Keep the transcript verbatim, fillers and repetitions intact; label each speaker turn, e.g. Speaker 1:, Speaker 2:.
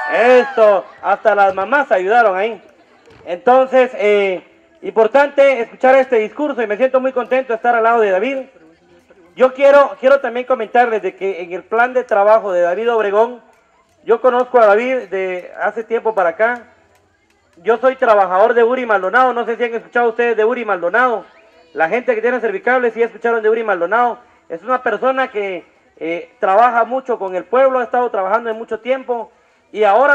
Speaker 1: Esto, hasta las mamás ayudaron ahí. Entonces, eh, importante escuchar este discurso y me siento muy contento de estar al lado de David. Yo quiero, quiero también comentarles de que en el plan de trabajo de David Obregón, yo conozco a David de hace tiempo para acá. Yo soy trabajador de Uri Maldonado, no sé si han escuchado ustedes de Uri Maldonado. La gente que tiene cervicables sí escucharon de Uri Maldonado. Es una persona que eh, trabaja mucho con el pueblo, ha estado trabajando en mucho tiempo y ahora